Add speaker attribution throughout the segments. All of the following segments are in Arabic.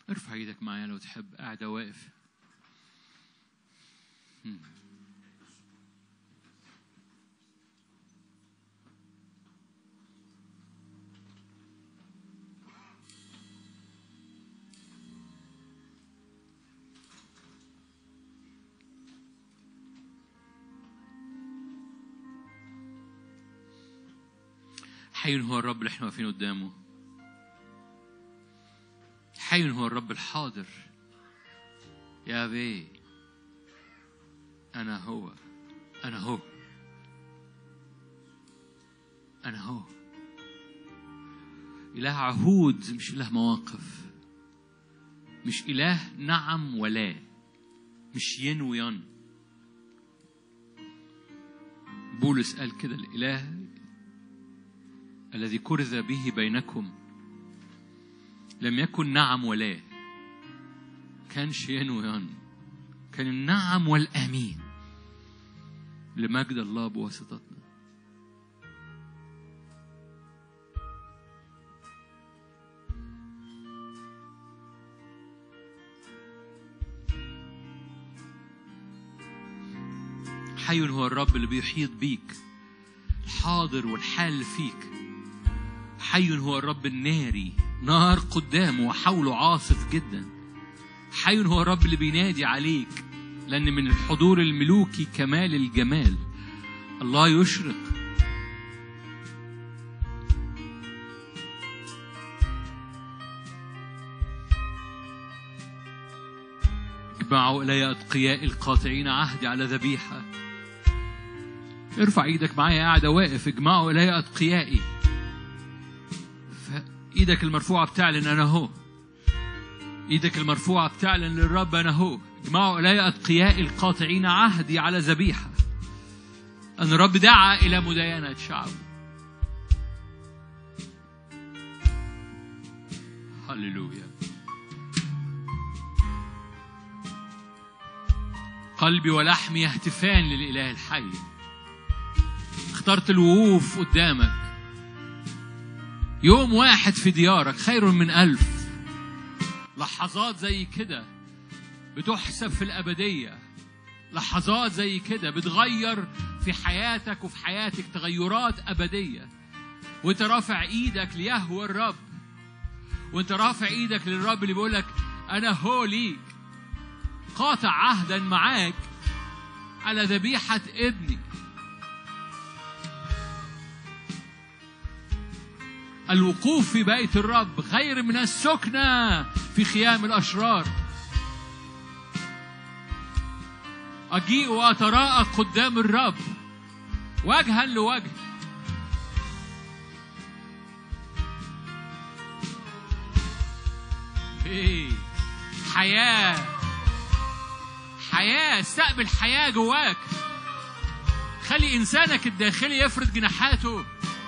Speaker 1: ارفع ايدك معايا لو تحب، قاعد واقف. حي هو الرب اللي احنا واقفين قدامه. حي هو الرب الحاضر. يا بي أنا هو، أنا هو، أنا هو. إله عهود، مش إله مواقف، مش إله نعم ولا، مش ين وين. بولس قال كده: الإله الذي كرز به بينكم لم يكن نعم ولا، كان شيئا ويان، كان النعم والأمين لمجد الله بواسطتنا. حي هو الرب اللي بيحيط بيك، الحاضر والحال فيك. حي هو الرب الناري، نار قدامه وحوله عاصف جدا. حي هو الرب اللي بينادي عليك، لأن من الحضور الملوكي كمال الجمال. الله يشرق. اجمعوا إلي أتقياء القاطعين عهدي على ذبيحة. ارفع ايدك معايا، قاعد واقف. اجمعوا إلي أتقيائي. ايدك المرفوعة بتعلن أنا هو. ايدك المرفوعة بتعلن للرب أنا هو. اجمعوا إلي أتقياء القاطعين عهدي على ذبيحة. أن الرب دعا إلى مداينة شعبه. هللويا. قلبي ولحمي يهتفان للإله الحي. اخترت الوقوف قدامك. يوم واحد في ديارك خير من 1000. لحظات زي كده بتحسب في الأبدية. لحظات زي كده بتغير في حياتك وفي حياتك تغيرات أبدية. وانت رافع ايدك ليهوى الرب، وانت رافع ايدك للرب اللي بيقولك أنا هو ليك، قاطع عهدا معاك على ذبيحة ابني. الوقوف في بيت الرب خير من السكنة في خيام الأشرار. أجيء وأتراءى قدام الرب وجها لوجه. حياة، حياة. استقبل حياة جواك. خلي إنسانك الداخلي يفرد جناحاته.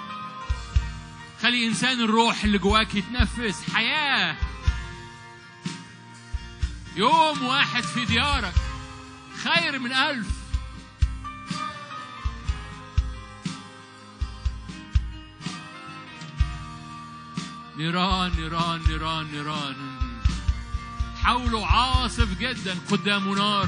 Speaker 1: خلي إنسان الروح اللي جواك يتنفس حياة. يوم واحد في ديارك خير من 1000. نيران نيران نيران نيران. حوله عاصف جدا، قدامه نار.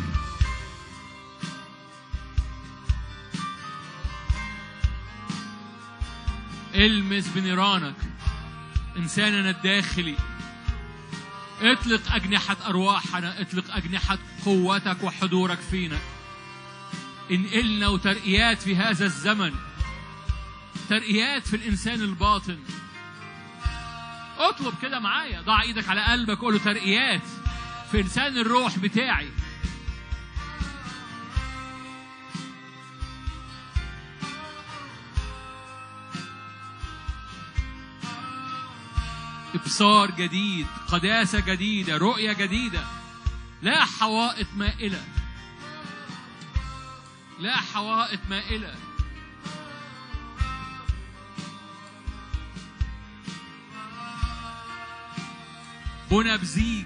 Speaker 1: المس بنيرانك إنساننا الداخلي. اطلق أجنحة أرواحنا، اطلق أجنحة قوتك وحضورك فينا. انقلنا وترقيات في هذا الزمن، ترقيات في الإنسان الباطن. اطلب كده معايا، ضع ايدك على قلبك، قوله ترقيات في إنسان الروح بتاعي. إبصار جديد، قداسة جديدة، رؤية جديدة. لا حوائط مائلة، لا حوائط مائلة. بنا بزيج.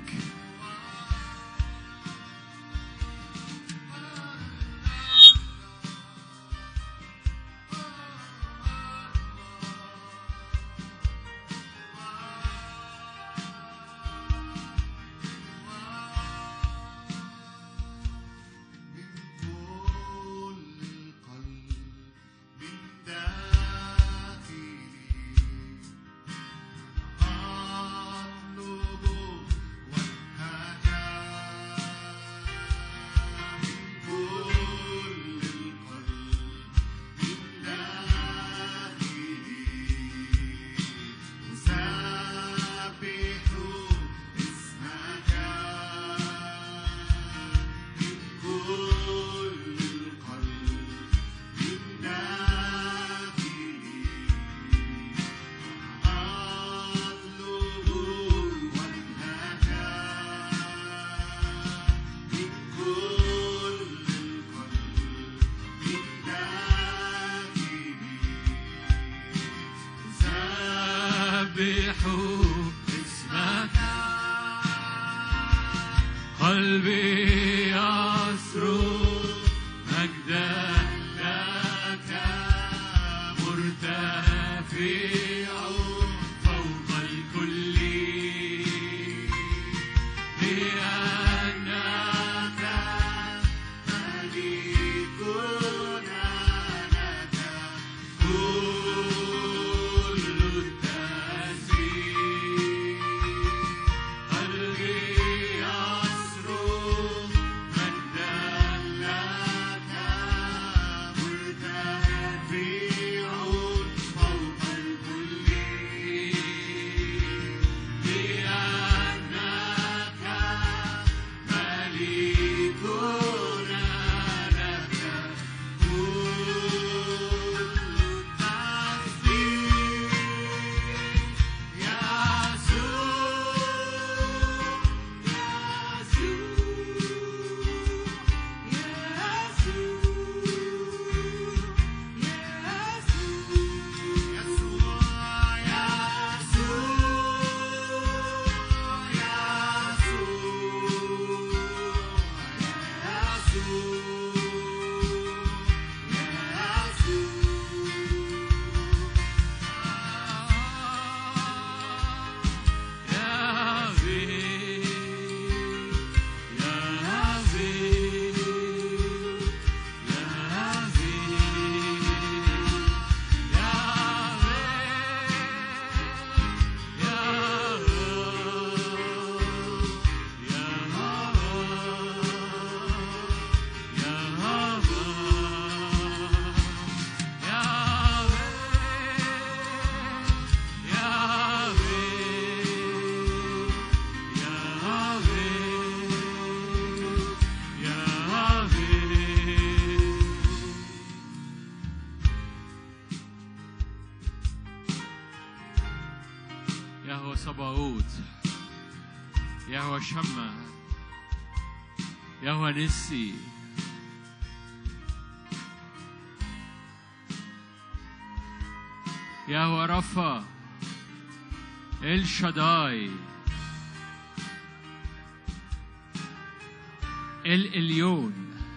Speaker 1: قلبي يصرخ مجدا لك مرتفع فوق الكل لأنك ملكنا لك كل التسبيح قلبي يصرخ مجدا لك مرتفع فوق الكل لأنك ملكنا لك كل التسبيح يهوه صباؤوت، يهوه شمع، يهوه نسي، يهوه رفا، الشداي، الإليون،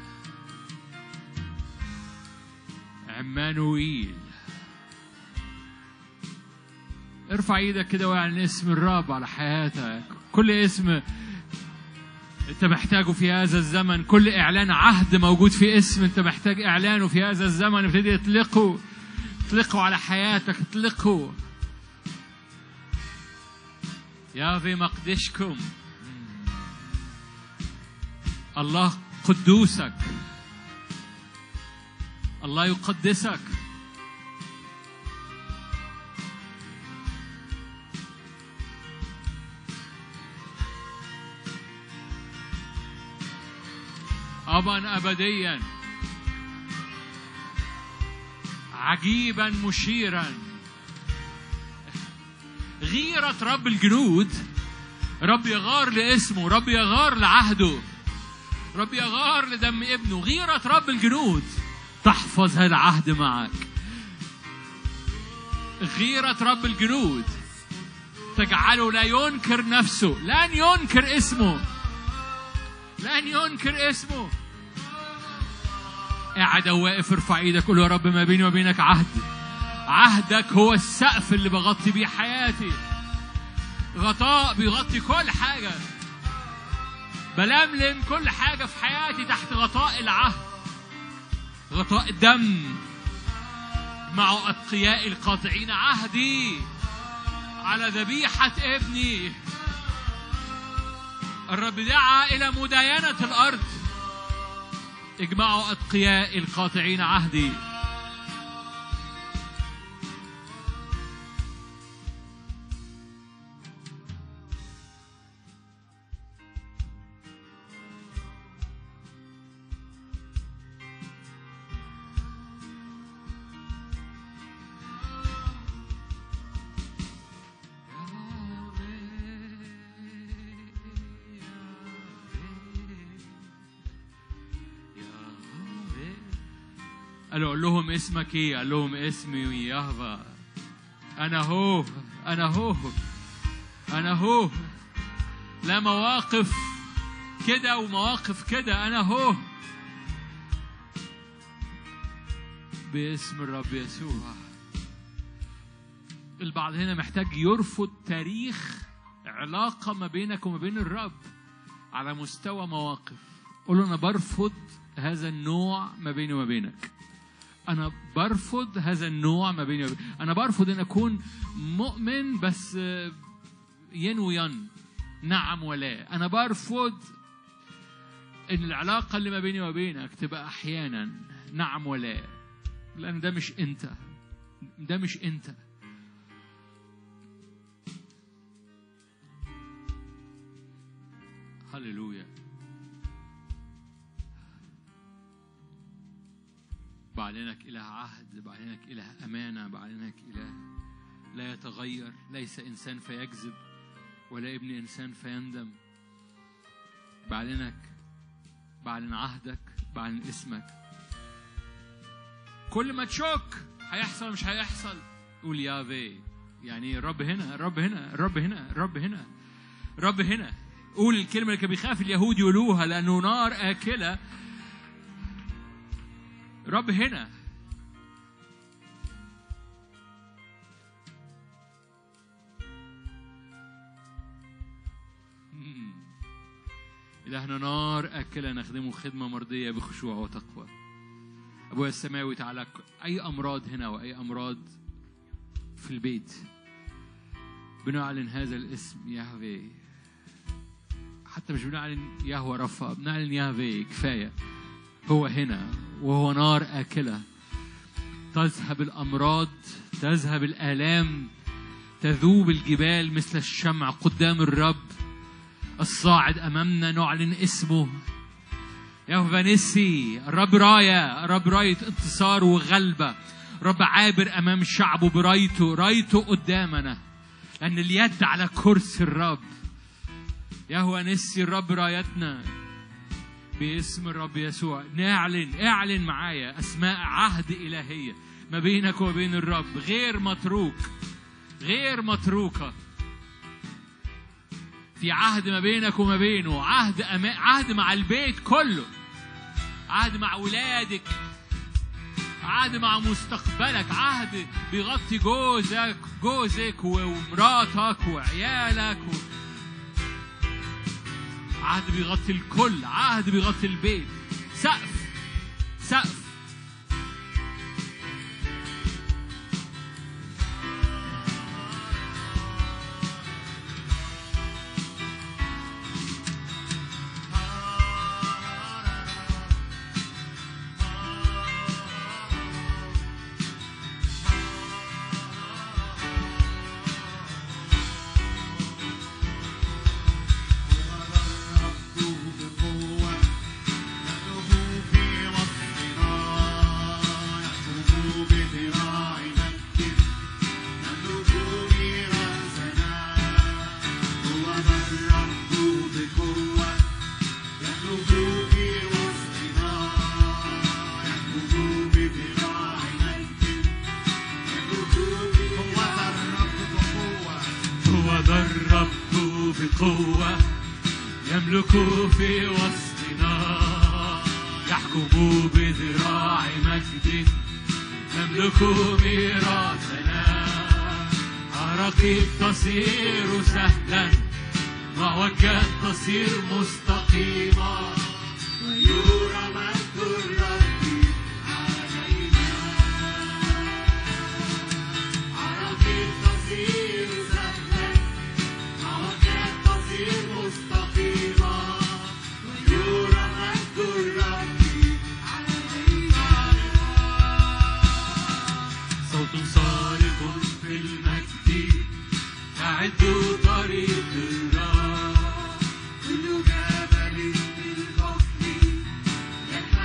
Speaker 1: عمانوئيل. ارفع ايدك كده واعلن اسم الرب على حياتك. كل اسم انت محتاجه في هذا الزمن، كل اعلان عهد موجود في اسم انت محتاج اعلانه في هذا الزمن، ابتدي اطلقه على حياتك، اطلقه. يا في مقدشكم، الله قدوسك، الله يقدسك. أبا أبديا عجيبا مشيرا. غيرة رب الجنود، رب يغار لاسمه، رب يغار لعهده، رب يغار لدم ابنه. غيرة رب الجنود تحفظ هذا العهد معك. غيرة رب الجنود تجعله لا ينكر نفسه، لن ينكر اسمه، لن ينكر اسمه. قاعد واقف، ارفع ايدك، قول يا رب ما بيني وبينك عهد. عهدك هو السقف اللي بغطي بيه حياتي، غطاء بيغطي كل حاجة، بلملم كل حاجة في حياتي تحت غطاء العهد، غطاء الدم. مع أتقياء القاطعين عهدي على ذبيحة ابني. الرب دعا إلى مداينة الأرض. اجمعوا أتقياء القاطعين عهدي. قال لهم اسمك ايه؟ قال لهم اسمي يهوه. انا هو، انا هو، انا هو. لا مواقف كده ومواقف كده. أنا هو باسم الرب يسوع. البعض هنا محتاج يرفض تاريخ علاقة ما بينك وما بين الرب على مستوى مواقف. قول له أنا برفض هذا النوع ما بيني وما بينك. أنا برفض هذا النوع ما بيني وما بينك. أنا برفض أن أكون مؤمن بس ين وين، نعم ولا. أنا برفض أن العلاقة اللي ما بيني وما بينك تبقى أحيانا نعم ولا، لأن ده مش أنت، ده مش أنت. هللويا. بعلنك إله عهد، بعلنك إله أمانة، بعلنك إله لا يتغير، ليس إنسان فيكذب ولا ابن إنسان فيندم. بعلنك، بعلن عهدك، بعلن اسمك. كل ما تشك هيحصل مش هيحصل قول يافي. يعني الرب هنا، الرب هنا، الرب هنا، الرب هنا، الرب هنا. قول الكلمة اللي كان بيخاف اليهود يقولوها، لأنه نار آكلة. رب هنا. إلهنا نار آكلة نخدمه خدمة مرضية بخشوع وتقوى. أبويا السماوي تعالى، أي أمراض هنا وأي أمراض في البيت بنعلن هذا الاسم يهوه. حتى مش بنعلن يهوه رفا، بنعلن يهوه. كفاية هو هنا، وهو نار آكلة. تذهب الأمراض، تذهب الآلام، تذوب الجبال مثل الشمع قدام الرب الصاعد أمامنا. نعلن اسمه يهوه نسي. الرب راية، الرب راية انتصار وغلبة. رب عابر أمام شعبه برايته، رايته قدامنا، لأن اليد على كرسي الرب. يهوه نسي الرب رايتنا باسم الرب يسوع. نعلن، اعلن معايا أسماء عهد إلهية ما بينك وبين الرب، غير متروك، غير متروكة. في عهد ما بينك وما بينه، عهد عهد مع البيت كله، عهد مع ولادك، عهد مع مستقبلك، عهد بيغطي جوزك ومراتك وعيالك عهد بيغطي الكل، عهد بيغطي البيت. سقف سقف.
Speaker 2: بقوة يملك في وسطنا، يحكم بذراع مجد، نملك ميراثنا. عراقيب تصير سهلا، معوجات تصير مستقيمة، ويرى مجد الرب علينا. عراقيب تصير سهلا، معوجات تصير مستقيمة، ويرى مجد الرب علينا. صوت صارخ في المجد أعدوا طريق الرب، كل جبل بالبحر ينحدر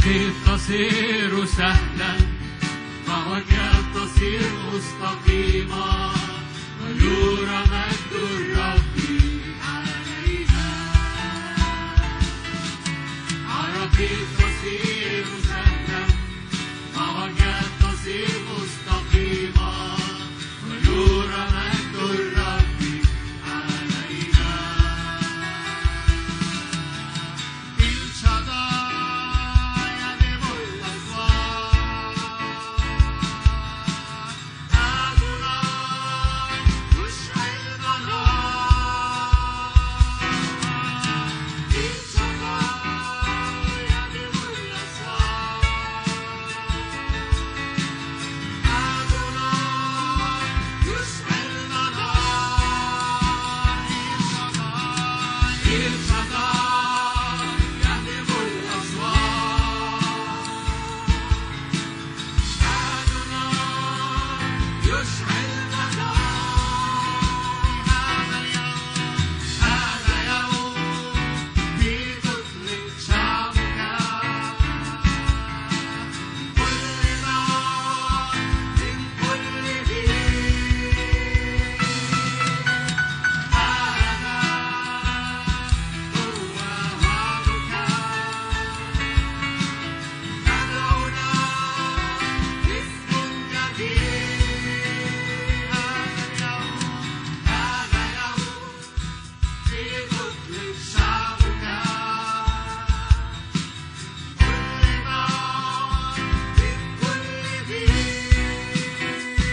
Speaker 1: عراقيب تصير سهلا
Speaker 2: مواكب تصير مستقيمة ويرى مجد الرب عليها عراقيب تصير سهلا مواكب تصير مستقيمة ويرى مجد الرب عليها الشداء يهدم الأسوار أدوناي يشعل النار الشداء يهدم الأسوار أدوناي يشعل النار الشداء يهدم الأسوار أدوناي يشعل النار هذا يوم في تطلق شعبك كل نار من كل دين هذا هو وعدك تدعونا باسم جديد هذا يوم في تطلق شعبك كل نار من كل دين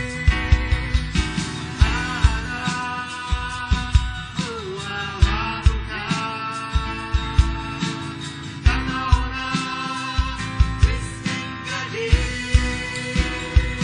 Speaker 2: هذا هو وعدك تدعونا باسم جديد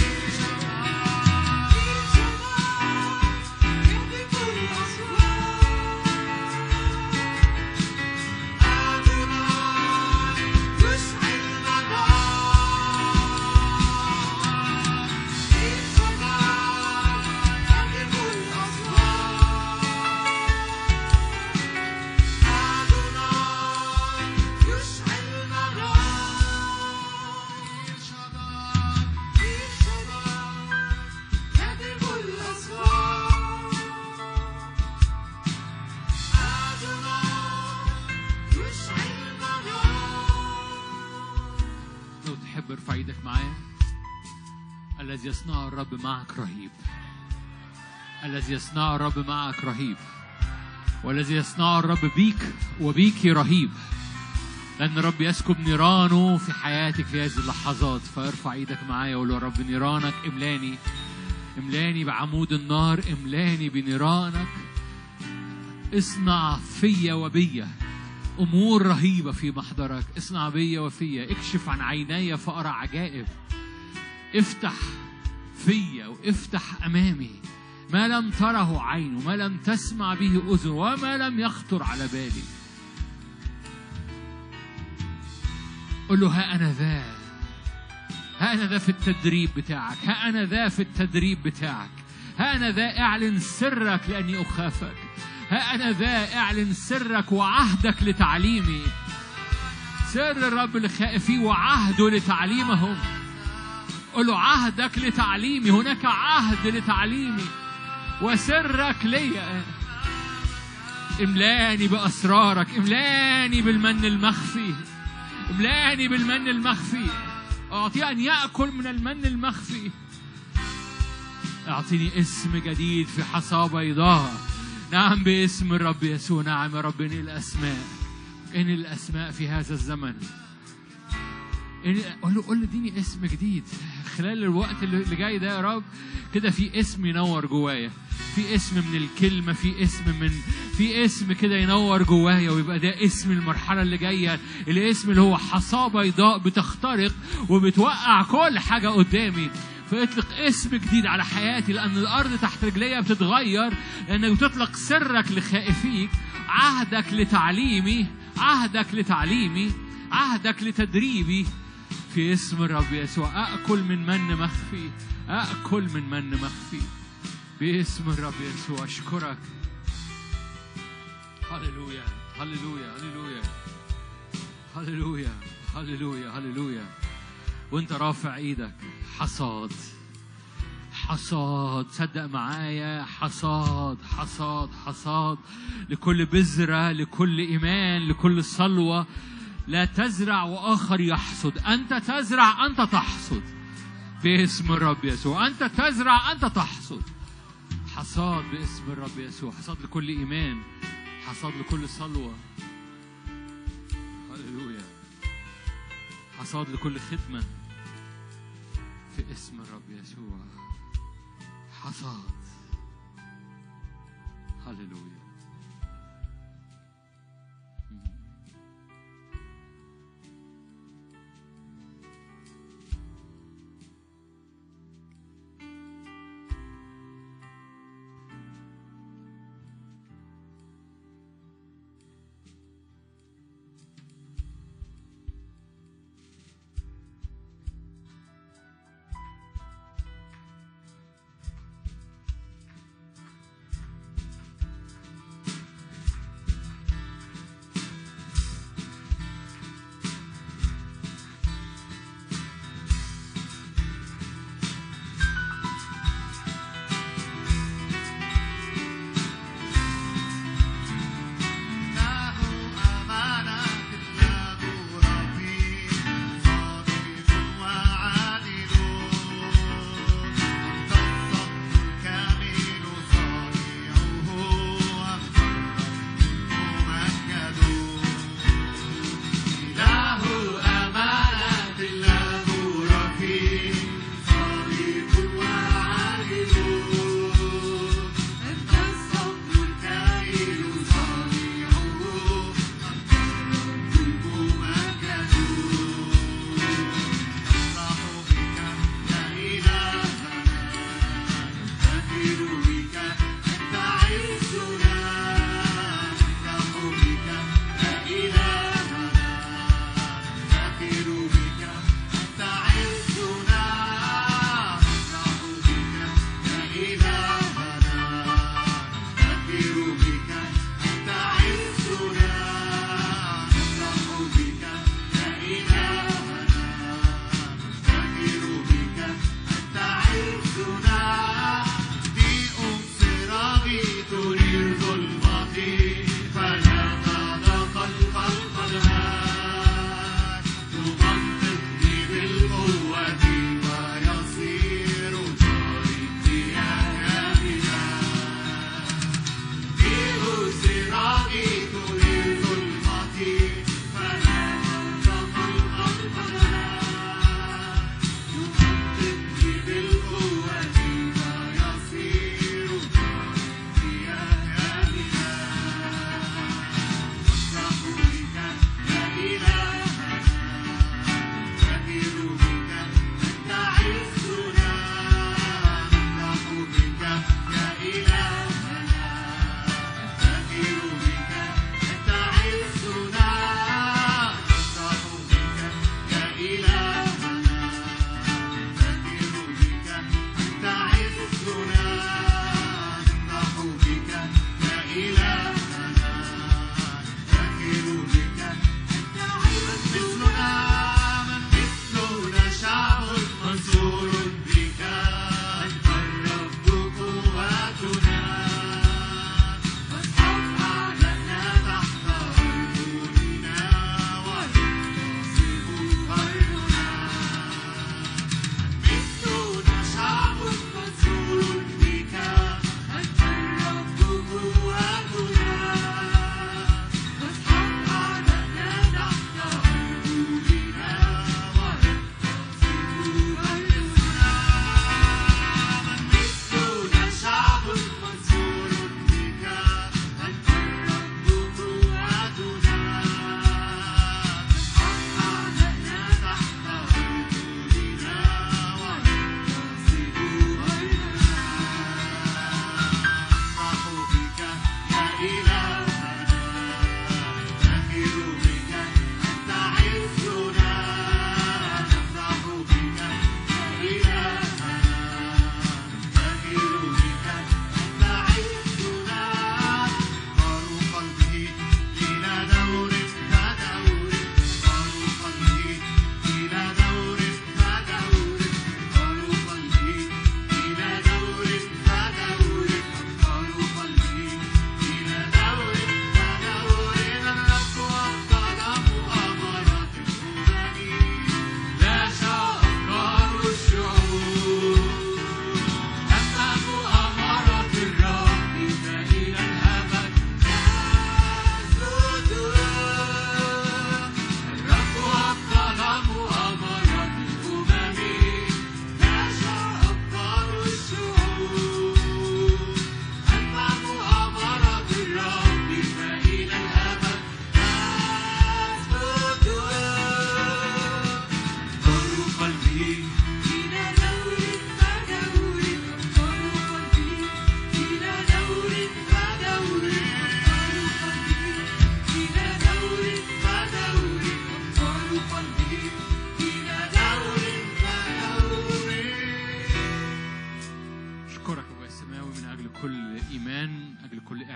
Speaker 1: لو تحب ارفع ايدك معايا. الذي يصنع الرب معك رهيب، الذي يصنع الرب معك رهيب، والذي يصنع الرب بيك وبيك رهيب، لأن الرب يسكب نيرانه في حياتك في هذه اللحظات. فارفع ايدك معايا وقول يا رب نيرانك املاني، املاني بعمود النار، املاني بنيرانك، اصنع فيا وبيا أمور رهيبة في محضرك، اصنع بيا وفيا، اكشف عن عيني فأرى عجائب، افتح فيا وافتح أمامي ما لم تره عين وما لم تسمع به أذن وما لم يخطر على بالي. قل له ها أنا ذا، ها أنا ذا في التدريب بتاعك، ها أنا ذا في التدريب بتاعك، ها أنا ذا اعلن سرك لأني أخافك، ها أنا ذا اعلن سرك وعهدك لتعليمي. سر الرب لخائفيه وعهده لتعليمهم. قل له عهدك لتعليمي، هناك عهد لتعليمي وسرك لي. املاني بأسرارك، املاني بالمن المخفي، املاني بالمن المخفي، أعطيه أن يأكل من المن المخفي. أعطيني اسم جديد في حصى بيضاء. نعم باسم الرب يسوع. نعم يا رب، إن الأسماء، إن الأسماء في هذا الزمن. قل له اديني اسم جديد خلال الوقت اللي جاي ده يا رب. كده في اسم ينور جوايا، في اسم من الكلمة، في اسم كده ينور جوايا، ويبقى ده اسم المرحلة اللي جاية، الاسم اللي هو حصى بيضاء بتخترق وبتوقع كل حاجة قدامي. فاطلق اسم جديد على حياتي، لأن الأرض تحت رجليها بتتغير، لأنك بتطلق سرك لخائفيك، عهدك لتعليمي، عهدك لتعليمي، عهدك لتدريبي في اسم الرب يسوع. أأكل من مخفي، أأكل من مخفي باسم الرب يسوع. أشكرك. هللويا هللويا هللويا هللويا هللويا هللويا. وانت رافع ايدك، حصاد حصاد، صدق معايا، حصاد حصاد حصاد لكل بذرة، لكل إيمان، لكل صلوة. لا تزرع وآخر يحصد، أنت تزرع أنت تحصد باسم الرب يسوع. أنت تزرع أنت تحصد. حصاد باسم الرب يسوع، حصاد لكل إيمان، حصاد لكل صلوة. هللويا. حصاد لكل خدمة في اسم الرب يسوع. حصاد. هللويا.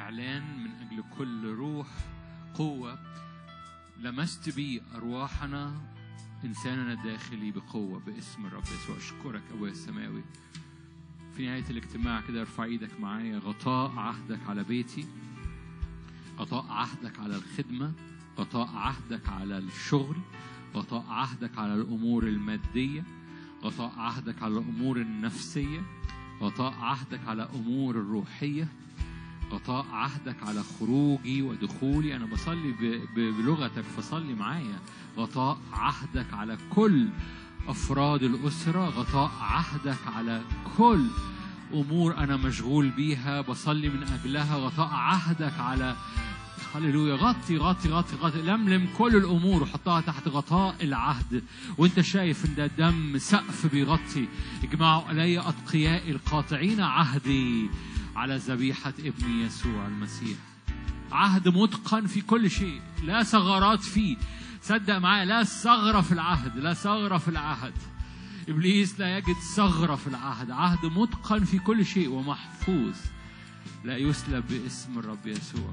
Speaker 1: إعلان من أجل كل روح قوة لمست بي أرواحنا إنساننا الداخلي بقوة باسم الرب يسوع. أشكرك أبويا السماوي. في نهاية الاجتماع كده ارفع ايدك معايا. غطاء عهدك على بيتي، غطاء عهدك على الخدمة، غطاء عهدك على الشغل، غطاء عهدك على الأمور المادية، غطاء عهدك على الأمور النفسية، غطاء عهدك على أمور الروحية، غطاء عهدك على خروجي ودخولي. أنا بصلي بلغتك فصلي معايا. غطاء عهدك على كل أفراد الأسرة، غطاء عهدك على كل أمور أنا مشغول بيها بصلي من أجلها، غطاء عهدك على هللويا. غطي غطي غطي غطي، لملم كل الأمور وحطها تحت غطاء العهد. وانت شايف ان ده دم سقف بيغطي. اجمعوا علي أتقياء القاطعين عهدي على ذبيحة ابني يسوع المسيح. عهد متقن في كل شيء، لا ثغرات فيه. صدق معايا، لا ثغرة في العهد، لا ثغرة في العهد. إبليس لا يجد ثغرة في العهد. عهد متقن في كل شيء ومحفوظ لا يسلب باسم الرب يسوع.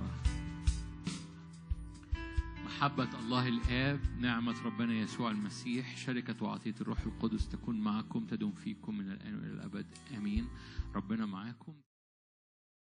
Speaker 1: محبة الله الآب، نعمة ربنا يسوع المسيح، شركة وعطية الروح القدس تكون معكم، تدوم فيكم من الآن وإلى الأبد. آمين. ربنا معاكم.